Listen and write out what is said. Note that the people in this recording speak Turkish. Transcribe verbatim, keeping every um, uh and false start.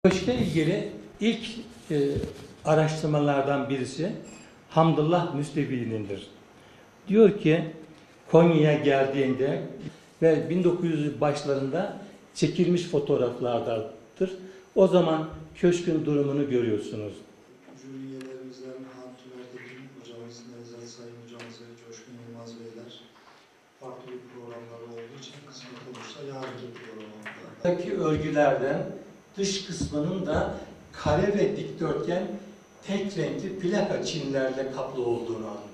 Köşkle ilgili ilk e, araştırmalardan birisi Hamdullah Müstevi'nindir. Diyor ki Konya'ya geldiğinde ve bin dokuz yüz başlarında çekilmiş fotoğraflardadır. O zaman köşkün durumunu görüyorsunuz. Jüri üyelerimizden Hamdi Ertekin hocamız, Nevzat Sayın hocamız ve Coşkun Yılmaz beyler farklı bir programları olduğu için kısmet olursa yarınki programda. Buradaki örgülerden dış kısmının da kare ve dikdörtgen tek renkli plaka çinlerle kaplı olduğunu anlıyoruz.